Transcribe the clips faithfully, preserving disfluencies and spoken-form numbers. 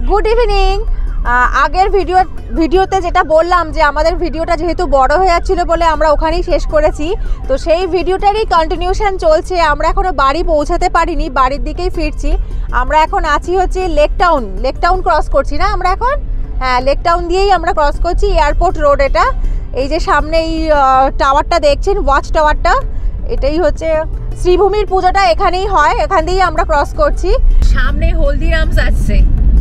Good evening. আগের video ভিডিওতে যেটা বললাম যে আমাদের ভিডিওটা যেহেতু বড় হয়ে যাচ্ছিল বলে আমরা ওখানেই শেষ করেছি, তো সেই ভিডিওটারই কন্টিনিউশন চলছে। আমরা এখনো বাড়ি পৌঁছাতে পারিনি, বাড়ির দিকেই ফিরছি। আমরা এখন আছি হচ্ছে lake town, lake town cross করছি না আমরা এখন? হ্যাঁ, লেক টাউন দিয়েই আমরা ক্রস করছি, এয়ারপোর্ট রোড এটা। এই যে সামনে এই টাওয়ারটা দেখছেন, ওয়াচ টাওয়ারটা, এটাই হচ্ছে শ্রীভূমির পুজোটা এখানেই হয়, এখান দিয়েই আমরা ক্রস করছি। সামনে হলদিরামস আসছে।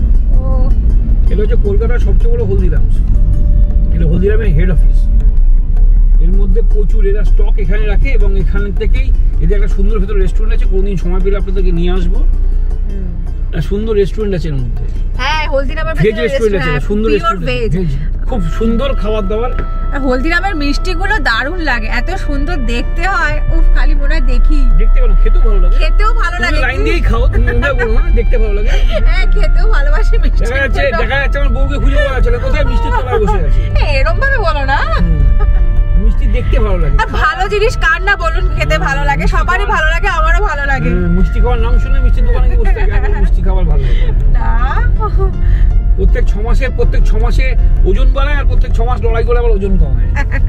এটা হচ্ছে কলকাতার সবচেয়ে বড় হলদিরামস, এটা হলদিরামের হেড অফিস। এর মধ্যে প্রচুর এরা স্টক এখানে রাখে এবং এখান থেকেই এদের একটা সুন্দর ভেতর রেস্টুরেন্ট আছে, কোনদিন সময় পেলে আপনাদেরকে নিয়ে আসবো। একটা সুন্দর রেস্টুরেন্ট আছে এর মধ্যে। হ্যাঁ, হলদিরামের ভেজ রেস্টুরেন্ট আছে, সুন্দর রেস্টুরেন্ট, খুব সুন্দর খাবার দাবার। হলদিরামের মিষ্টিগুলো দারুণ লাগে, এত সুন্দর দেখতে হয়। উফ, খালি মনে হয় দেখি। দেখতে ভালো, খেতেও ভালো লাগে, খেতেও ভালো লাগে। লাইন দিয়েই খাও, তুমি মনে করো না, দেখতে ভালো লাগে। হ্যাঁ, খেতেও ভালোবাসি মিষ্টি। দেখা যাচ্ছে দেখা যাচ্ছে আমার বউকে খুঁজে পাওয়া যাচ্ছে না, কোথায় মিষ্টির তলায় বসে আছে। এরকম ভাবে বলো না, মিষ্টি দেখতে ভালো লাগে। আর ভালো জিনিস কার না বলুন, খেতে ভালো লাগে, সবারই ভালো লাগে, আমারও ভালো লাগে। মিষ্টি খাওয়ার নাম শুনে মিষ্টির দোকানে গিয়ে বসে থাকে, মিষ্টি খাবার ভালো লাগে না। প্রত্যেক ছ মাসে প্রত্যেক ছ মাসে ওজন বাড়ায়, আর প্রত্যেক ছ মাস লড়াই করে আবার ওজন কমায়।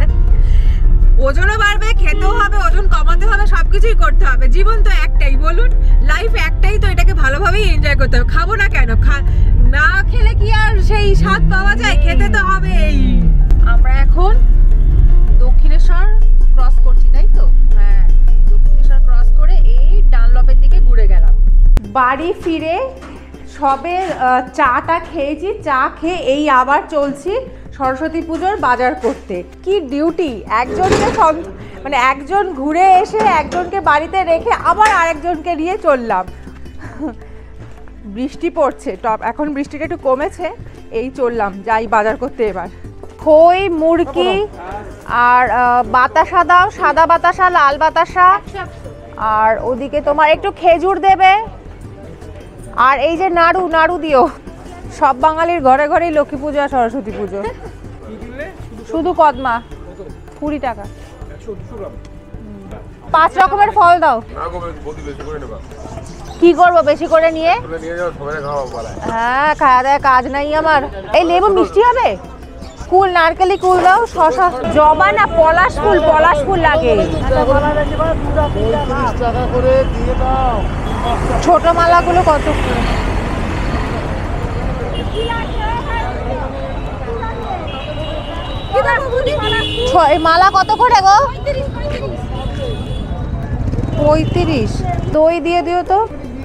ওজনও বাড়বে, খেতেও হবে, ওজন কমাতে হবে, সবকিছুই করতে হবে। জীবন তো একটাই, বলুন, লাইফ একটাই, তো এটাকে ভালোভাবেই এনজয় করতে হবে। খাবো না কেন? না খেলে কি আর সেই স্বাদ পাওয়া যায়? খেতে তো হবেই। আমরা এখন দক্ষিণেশ্বর ক্রস করছি, তাই তো? হ্যাঁ, দক্ষিণেশ্বর ক্রস করে এই ডানলপের দিকে ঘুরে গেলাম। বাড়ি ফিরে সবে চাটা খেয়েছি, চা খেয়ে এই আবার চলছি সরস্বতী পুজোর বাজার করতে। কি ডিউটি! একজনকে মানে একজন ঘুরে এসে একজনকে বাড়িতে রেখে আবার আরেকজনকে নিয়ে চললাম। বৃষ্টি পড়ছে, টপ এখন বৃষ্টিটা একটু কমেছে, এই চললাম, যাই বাজার করতে এবার। খই, মুরগি আর বাতাসা দাও, সাদা বাতাসা, লাল বাতাসা, আর ওদিকে তোমার একটু খেজুর দেবে, আর এই যে নাড়ু, নাড়ু দিও। সব বাঙালির ঘরে ঘরেই লক্ষ্মী পুজো আর সরস্বতী পুজো। শুধু কদমা কুড়ি টাকা, পাঁচ রকমের ফল দাও। কি করবো বেশি করে নিয়ে? হ্যাঁ, খাওয়া দাওয়া কাজ নাই আমার। এই লেবু মিষ্টি হবে? কুল, নারকেলি কুল দাও। শশা, জবা না পলাশ ফুল? পলাশ ফুল লাগে। ছোট মালাগুলো কত? মালা কত করে গো? পঁয়ত্রিশ। দই দিয়ে দিও তো।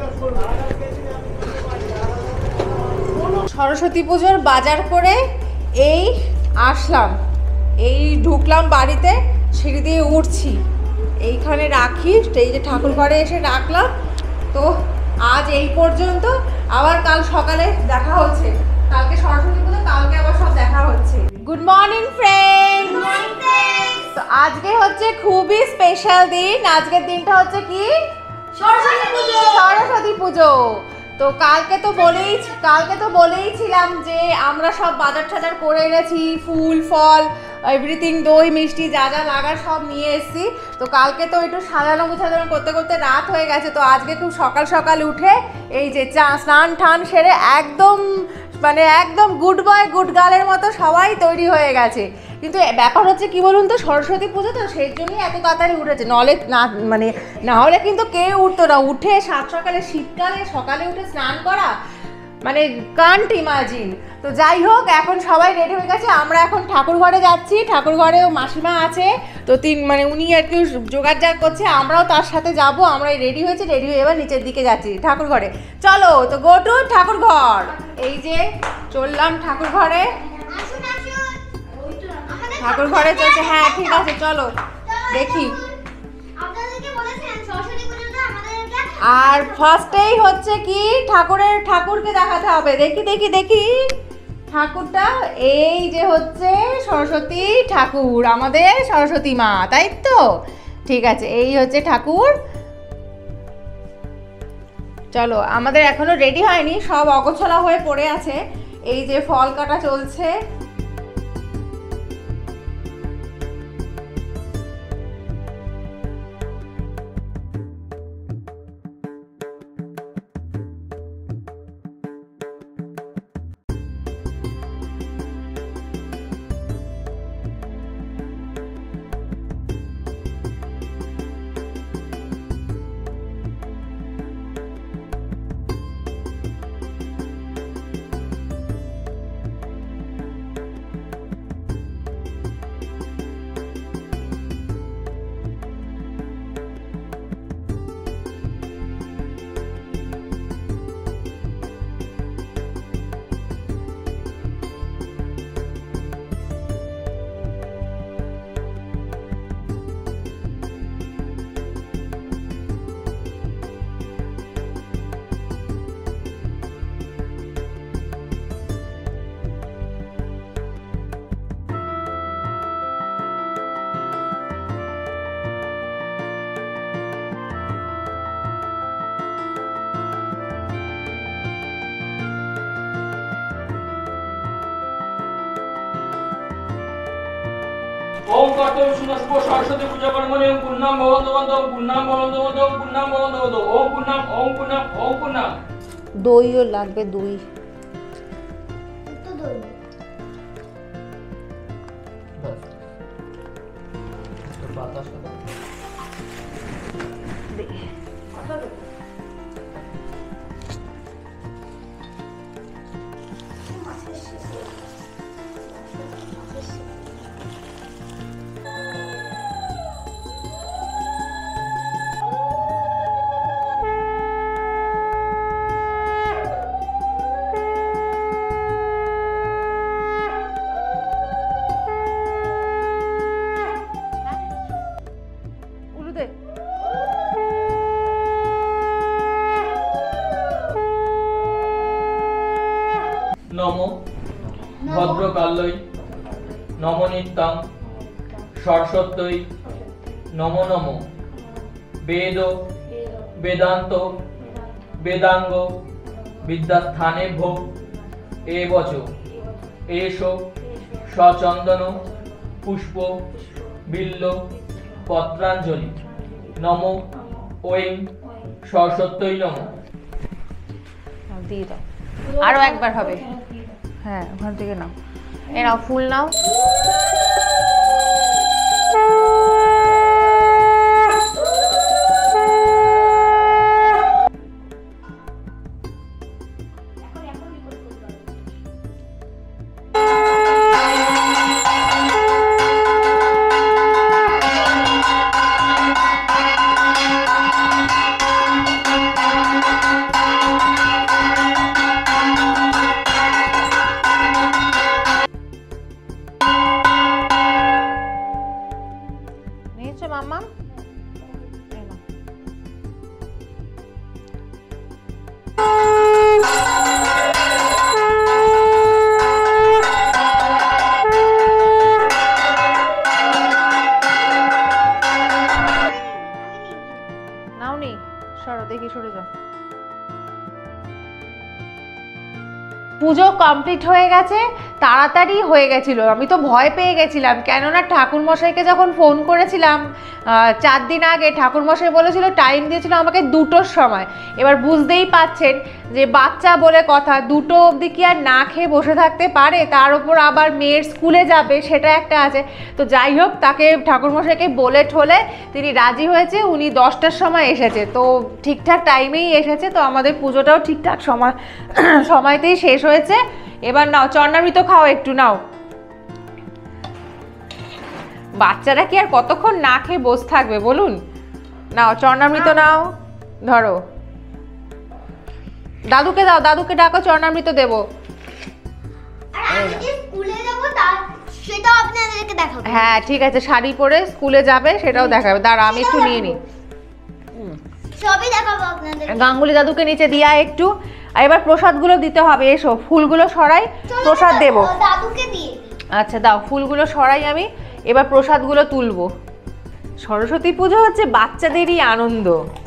সরস্বতী পুজোর বাজার করে এই আসলাম, এই ঢুকলাম বাড়িতে, সিঁড়ি দিয়ে উঠছি, এইখানে রাখি, এই যে ঠাকুর ঘরে এসে রাখলাম। তো আজ এই পর্যন্ত, আবার কাল সকালে দেখা হচ্ছে। কালকে সরস্বতী পুজো, কালকে আবার সব দেখা হচ্ছে। Good morning friend. তো আজকে হচ্ছে খুবই স্পেশাল দিন। আজকের দিনটা হচ্ছে কি? সরস্বতী পুজো। সরস্বতী পুজো। তো কালকে তো বলেই কালকে তো বলেইছিলাম যে আমরা সব বাজার টাজার করে এনেছি, ফুল ফল এভরিথিং, দই মিষ্টি যা যা লাগার সব নিয়ে এসেছি। তো কালকে তো একটু সাজানো গুছানো করতে করতে রাত হয়ে গেছে। তো আজকে খুব সকাল সকাল উঠে এই যে চা স্নান টান সেরে একদম মানে একদম গুড বয় গুড গার্লের মতো সবাই তৈরি হয়ে গেছে। কিন্তু ব্যাপার হচ্ছে কি বলুন তো, সরস্বতী পুজো তো, সেই জন্যই এত তাড়াতাড়ি উঠেছে, নলে না মানে না হলে কিন্তু কেউ উঠতো না। উঠে সাত সকালে, শীতকালে সকালে উঠে স্নান করা মানে কান্ট ইমাজিন। তো যাই হোক, এখন সবাই রেডি হয়ে গেছে। আমরা এখন ঠাকুর ঘরে যাচ্ছি, ঠাকুর ঘরেও মাসিমা আছে, তো তিন মানে উনি আর কি জোগাড় জার করছে, আমরাও তার সাথে যাব। আমরাই রেডি হয়েছি, রেডি হয়ে এবার নিচের দিকে যাচ্ছি ঠাকুর ঘরে। চলো তো, গো টু ঠাকুর ঘর। এই যে চললাম ঠাকুর ঘরে, ঠাকুর ঘরে চলছে। হ্যাঁ ঠিক আছে, চলো দেখি। আর ফার্স্টেই হচ্ছে কি, ঠাকুরের ঠাকুরকে দেখাতে হবে। দেখি দেখি দেখি ঠাকুরটা, এই যে হচ্ছে সরস্বতী ঠাকুর, আমাদের সরস্বতী মা, তাই তো? ঠিক আছে, এই হচ্ছে ঠাকুর। চলো, আমাদের এখনো রেডি হয়নি, সব অগোছালো হয়ে পড়ে আছে। এই যে ফল কাটা চলছে। ওম কর্তব্য শুনস্ব সরস্বতী পূজা কর্মণি ওম পূর্ণাম ভবন্তু বন্ধ ওম পূর্ণাম ভবন্তু বন্ধ ওম পূর্ণাম ভবন্তু বন্ধ ওম পূর্ণাম ওম পূর্ণাম ওম পূর্ণাম। দইও লাগবে, দই। তো দই বাস তো পাতা সাদা দে। নমো ভদ্রকাল্যই নমো নিত্যং সরস্বত্যই নমো নমো বেদ বেদান্ত বেদাঙ্গ বিদ্যাস্থানেভ্য এবচ এষ সচন্দন পুষ্প বিল্ল পত্রাঞ্জলি নমো ওং সরস্বত্যই নমো। দিয়ে দাও, আরো একবার হবে। হ্যাঁ, ওখান থেকে নাও, এ নাও ফুল নাও। মাম্মা নাওনি, সরো দেখি, সরে যাও। পুজো কমপ্লিট হয়ে গেছে, তাড়াতাড়ি হয়ে গেছিলো, আমি তো ভয় পেয়ে গেছিলাম, কেননা ঠাকুরমশাইকে যখন ফোন করেছিলাম চার দিন আগে, ঠাকুরমশাই বলেছিল টাইম দিয়েছিল আমাকে দুটোর সময়। এবার বুঝতেই পাচ্ছেন যে বাচ্চা বলে কথা, দুটো অবধি কি আর না খেয়ে বসে থাকতে পারে, তার উপর আবার মেয়ের স্কুলে যাবে, সেটা একটা আছে। তো যাই হোক, তাকে ঠাকুরমশাইকে বলে ঠলে তিনি রাজি হয়েছে, উনি দশটার সময় এসেছে, তো ঠিকঠাক টাইমেই এসেছে, তো আমাদের পুজোটাও ঠিকঠাক সময় সময়তেই শেষ হয়েছে। এবার নাও চরণামৃত খাও, একটু নাও। বাচ্চারা কি আর কতক্ষণ না খেয়ে বসে থাকবে বলুন? নাও চরণামৃত নাও, ধরো, দাদুকে দাও, দাদুকে ডাকো, চরণামৃত দেবো। হ্যাঁ ঠিক আছে, শাড়ি পরে স্কুলে যাবে সেটাও দেখাবে, দাঁড়া আমি একটু নিয়ে নিই, সবই দেখাবো আপনাদের। গাঙ্গুলি দাদুকে নিচে দিয়া একটু। আর এবার প্রসাদগুলো দিতে হবে, এসো ফুলগুলো সরাই, প্রসাদ দেবো। দাদুকে দিয়ে আচ্ছা দাও, ফুলগুলো সরাই আমি, এবার প্রসাদগুলো তুলবো। সরস্বতী পুজো হচ্ছে বাচ্চাদেরই আনন্দ।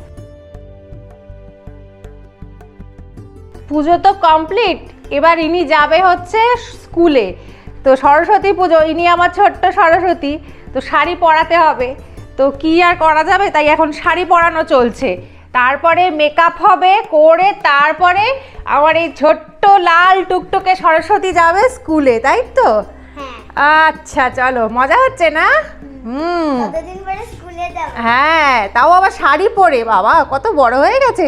পুজো তো কমপ্লিট, এবার ইনি যাবে হচ্ছে স্কুলে। তো সরস্বতী পুজো, ইনি আমার ছোট্ট সরস্বতী, তো শাড়ি পরাতে হবে, তো কি আর করা যাবে, তাই এখন শাড়ি পরানো চলছে। তারপরে মেকআপ হবে করে, তারপরে আমার এই ছোট্ট লাল টুকটুকে সরস্বতী যাবে স্কুলে, তাই তো? আচ্ছা চলো, মজা হচ্ছে না? হুম, কতদিন পরে স্কুলে যাব। হ্যাঁ, তাও আবার শাড়ি পরে, বাবা কত বড় হয়ে গেছে।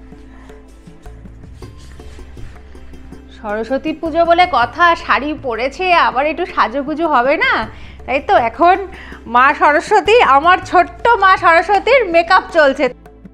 সরস্বতী পুজো বলে কথা, শাড়ি পরেছে, আবার একটু সাজুগুজু হবে না, তাই তো? এখন মা সরস্বতী, আমার ছোট্ট মা সরস্বতীর মেকআপ চলছে।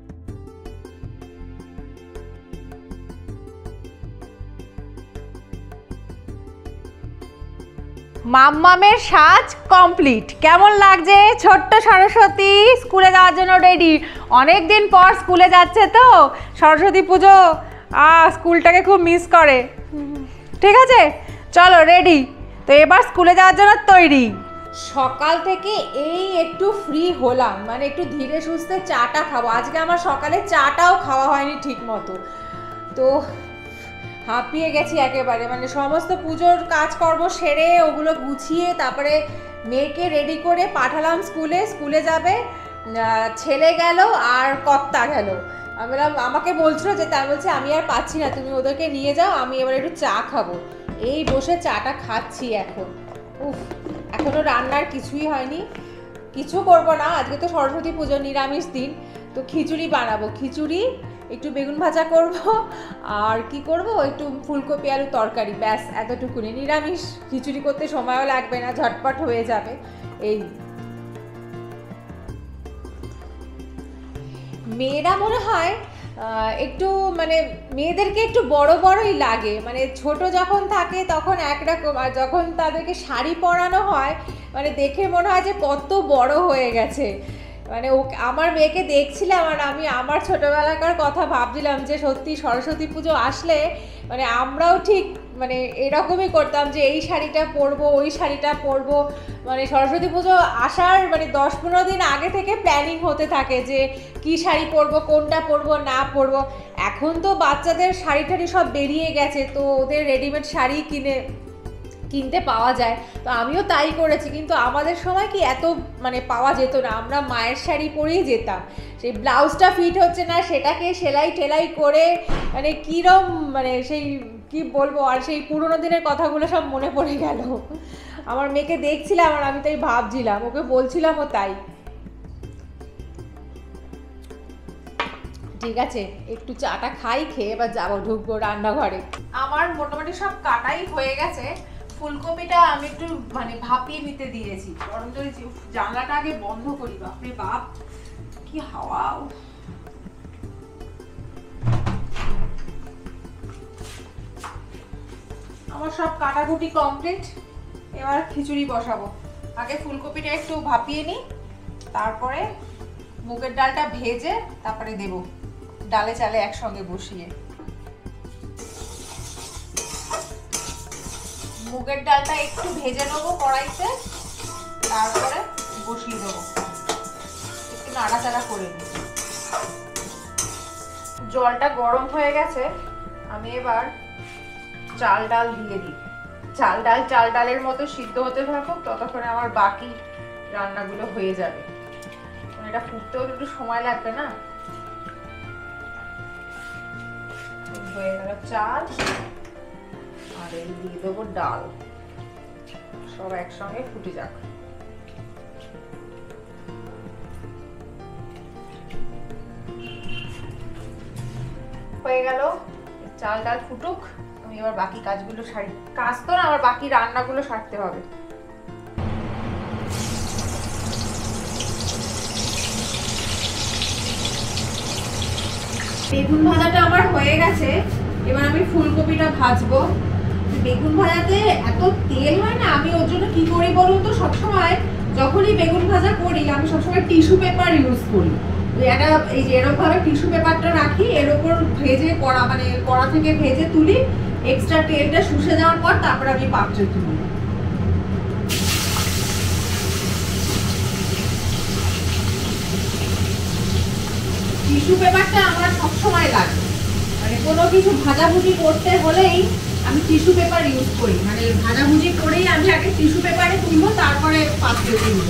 মাম্মামের সাজ কমপ্লিট। কেমন লাগছে ছোট্ট সরস্বতী? স্কুলে যাওয়ার জন্য রেডি। অনেক দিন পর স্কুলে যাচ্ছে তো, সরস্বতী পুজো আহ স্কুলটাকে খুব মিস করে। ঠিক আছে চলো রেডি, তো এবার স্কুলে যাওয়ার জন্য তৈরি। সকাল থেকে এই একটু ফ্রি হলাম, মানে একটু ধীরে সুস্থে চাটা খাবো। আজকে আমার সকালে চাটাও খাওয়া হয়নি ঠিক মতো, তো হাঁপিয়ে গেছি একেবারে, মানে সমস্ত পুজোর কাজকর্ম সেরে ওগুলো গুছিয়ে তারপরে মেয়েকে রেডি করে পাঠালাম স্কুলে। স্কুলে যাবে, ছেলে গেল আর কর্তা গেল। আমি বললাম, আমাকে বলছিল যে, তাই বলছে আমি আর পাচ্ছি না, তুমি ওদেরকে নিয়ে যাও, আমি এবার একটু চা খাবো। এই বসে চাটা খাচ্ছি এখন। উফ, এখনও রান্নার কিছুই হয়নি, কিছু করব না। আজকে তো সরস্বতী পুজো, নিরামিষ দিন, তো খিচুড়ি বানাবো। খিচুড়ি, একটু বেগুন ভাজা করব, আর কি করব, একটু ফুলকপি আলু তরকারি, ব্যাস এতটুকুনি। নিরামিষ, খিচুড়ি করতে সময়ও লাগবে না, ঝটপট হয়ে যাবে। এই মেয়েরা মনে হয় একটু মানে মেয়েদেরকে একটু বড় বড়ই লাগে, মানে ছোট যখন থাকে তখন একরকম, আর যখন তাদেরকে শাড়ি পরানো হয় মানে দেখে মনে হয় যে কত বড় হয়ে গেছে। মানে ও, আমার মেয়েকে দেখছিলাম আর আমি আমার ছোটোবেলাকার কথা ভাবছিলাম যে সত্যি সরস্বতী পুজো আসলে মানে আমরাও ঠিক মানে এরকমই করতাম যে এই শাড়িটা পরবো, ওই শাড়িটা পরবো। মানে সরস্বতী পুজো আসার মানে দশ পনেরো দিন আগে থেকে প্ল্যানিং হতে থাকে যে কি শাড়ি পরবো, কোনটা পরবো না পরবো। এখন তো বাচ্চাদের শাড়ি টাড়ি সব বেরিয়ে গেছে, তো ওদের রেডিমেড শাড়ি কিনে কিনতে পাওয়া যায়, তো আমিও তাই করেছি। কিন্তু আমাদের সময় কি এত মানে পাওয়া যেত না, আমরা মায়ের শাড়ি পরেই যেতাম। সেই ব্লাউজটা ফিট হচ্ছে না, সেটাকে সেলাই টেলাই করে মানে কীরম মানে সেই কি বলবো, আর সেই পুরোনো দিনের কথাগুলো সব মনে পড়ে গেল। আমার মেয়েকে দেখছিলাম আর আমি তাই ভাবছিলাম, ওকে বলছিলামও তাই। ঠিক আছে, একটু চাটা খাই, খেয়ে এবার যাবো, ঢুকবো রান্নাঘরে। আমার মোটামুটি সব কাটাই হয়ে গেছে। ফুলকপিটা আমি একটু মানে ভাপিয়ে নিতে দিয়েছি, গরম জলে। জানলাটা আগে বন্ধ করি, বাপরে বাপ কি হাওয়া। আমার সব কাটাকুটি কমপ্লিট, এবার খিচুড়ি বসাবো। আগে ফুলকপিটা একটু ভাপিয়ে নিই, তারপরে মুগের ডালটা ভেজে তারপরে দেব ডালে চালে একসঙ্গে বসিয়ে। মুগের ডালটা একটু ভেজে নেবো কড়াইতে, তারপরে বসিয়ে দেবো, একটু নাড়াচাড়া করে নেব। জলটা গরম হয়ে গেছে, আমি এবার চাল ডাল দিয়ে দিই। চাল ডাল চাল ডালের মতো সিদ্ধ হতে থাকুক, ততক্ষণে আমার বাকি রান্নাগুলো হয়ে যাবে। এটা ফুটতেও একটু সময় লাগবে না। হয়ে গেল চাল, আর এই দিয়ে দেবো ডাল, সব একসঙ্গে ফুটে যাক। হয়ে গেল, চাল ডাল ফুটুক, আমি এবার বাকি কাজগুলো সারি। কাজ তো না, আমার বাকি রান্নাগুলো সারতে হবে। বেগুন ভাজাটা আমার হয়ে গেছে, এবার আমি ফুলকপিটা ভাজবো। বেগুন ভাজাতে এত তেল হয় না, আমি ওর জন্য কি করি বলুন তো, সবসময় যখনই বেগুন ভাজা করি আমি সবসময় টিস্যু পেপার ইউজ করি। এটা এই যে এরকম ভাবে টিস্যু পেপারটা রাখি, এর উপর ভেজে কড়া মানে কড়া থেকে ভেজে তুলি, এক্সট্রা তেলটা শুষে যাওয়ার পর তারপরে আমি পাত্রে তুলি। টিস্যু পেপারটা আমার সবসময় লাগে, মানে কোনো কিছু ভাজাভুজি করতে হলেই আমি টিস্যু পেপার ইউজ করি। মানে ভাজাভুজি করেই আমি আগে টিস্যু পেপারে তুলবো, তারপরে পাত্রে তুলবো।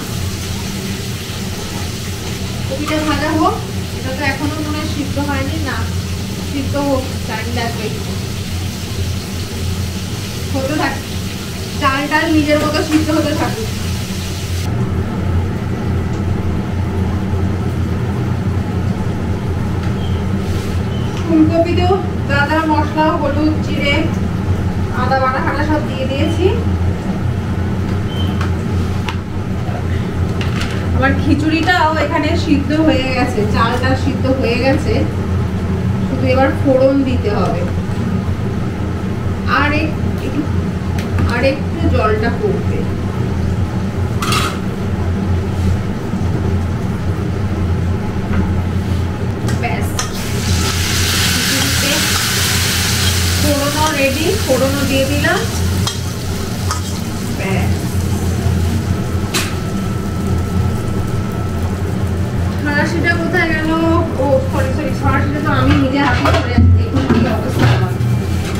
কপিটা ভাজা হোক, এটা তো এখনো মনে হয় সিদ্ধ হয়নি, না সিদ্ধ হোক, টাইম লাগবে, হতে থাক। চাল ডাল নিজের মতো সিদ্ধ হতে থাকুক। ফুলকপিতেও দাদা মশলা, হলুদ, জিরে, আদা বাটা খাটা সব দিয়ে দিয়েছি। আমার খিচুড়িটাও এখানে সিদ্ধ হয়ে গেছে, চালটা সিদ্ধ হয়ে গেছে, শুধু এবার ফোড়ন দিতে হবে। আর একটু আর একটু জলটা পড়বে, ব্যাস। ফোড়নও রেডি, ফোড়নও দিয়ে দিলাম, ব্যাস। ছড়াশিটা কোথায় গেল? ও সরি সরি, ছড়াশিটা তো আমি নিজে হাতে করে দেখুন কি অবস্থা আমার।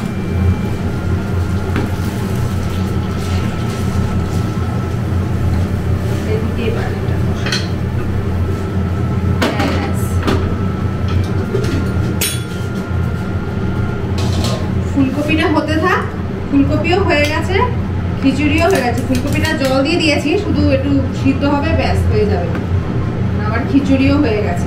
এখানে হতে থাক। ফুলকপিও হয়ে গেছে, খিচুড়িও হয়ে গেছে। ফুলকপিটা জল দিয়ে দিয়েছি, শুধু একটু সিদ্ধ হবে, ব্যাস হয়ে যাবে। আবার খিচুড়িও হয়ে গেছে,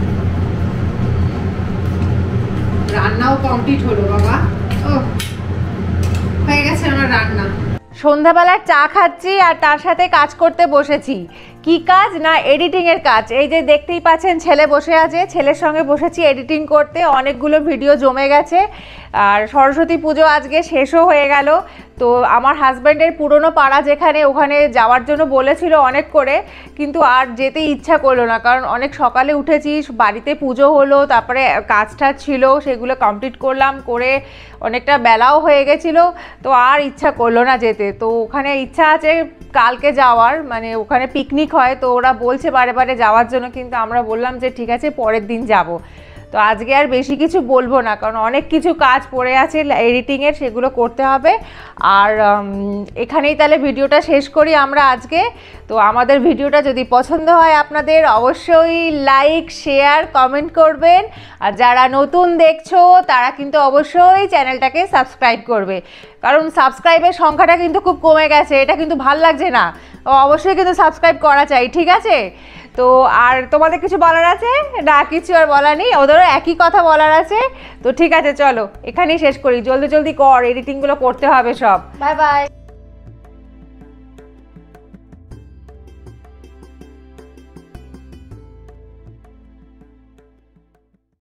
রান্নাও কমপ্লিট হলো বাবা। ও হয়ে গেছে আমার রান্না। সন্ধ্যাবেলার চা খাচ্ছি আর তার সাথে কাজ করতে বসেছি। কি কাজ না এডিটিংয়ের কাজ। এই যে দেখতেই পাচ্ছেন ছেলে বসে আছে, ছেলের সঙ্গে বসেছি এডিটিং করতে। অনেকগুলো ভিডিও জমে গেছে আর সরস্বতী পুজো আজকে শেষও হয়ে গেল। তো আমার হাজব্যান্ডের পুরনো পাড়া যেখানে, ওখানে যাওয়ার জন্য বলেছিল অনেক করে, কিন্তু আর যেতে ইচ্ছা করলো না, কারণ অনেক সকালে উঠেছি, বাড়িতে পুজো হলো, তারপরে কাজ টাজ ছিল সেগুলো কমপ্লিট করলাম, করে অনেকটা বেলাও হয়ে গেছিলো, তো আর ইচ্ছা করলো না যেতে। তো ওখানে ইচ্ছা আছে কালকে যাওয়ার, মানে ওখানে পিকনিক হয়, তো ওরা বলছে বারে বারে যাওয়ার জন্য, কিন্তু আমরা বললাম যে ঠিক আছে পরের দিন যাব। তো আজকে আর বেশি কিছু বলবো না, কারণ অনেক কিছু কাজ পড়ে আছে এডিটিংয়ের, সেগুলো করতে হবে। আর এখানেই তাহলে ভিডিওটা শেষ করি আমরা আজকে। তো আমাদের ভিডিওটা যদি পছন্দ হয় আপনাদের, অবশ্যই লাইক শেয়ার কমেন্ট করবেন। আর যারা নতুন দেখছো তারা কিন্তু অবশ্যই চ্যানেলটাকে সাবস্ক্রাইব করবে, কারণ সাবস্ক্রাইবের সংখ্যাটা কিন্তু খুব কমে গেছে, এটা কিন্তু ভাল লাগছে না। অবশ্যই কিন্তু সাবস্ক্রাইব করা চাই, ঠিক আছে? তো আর তোমাদের কিছু বলার আছে না? কিছু আর বলার নেই, ওদেরও একই কথা বলার আছে। তো ঠিক আছে, চলো এখানেই শেষ করি। জলদি জলদি কর, এডিটিংগুলো করতে হবে সব। Bye by.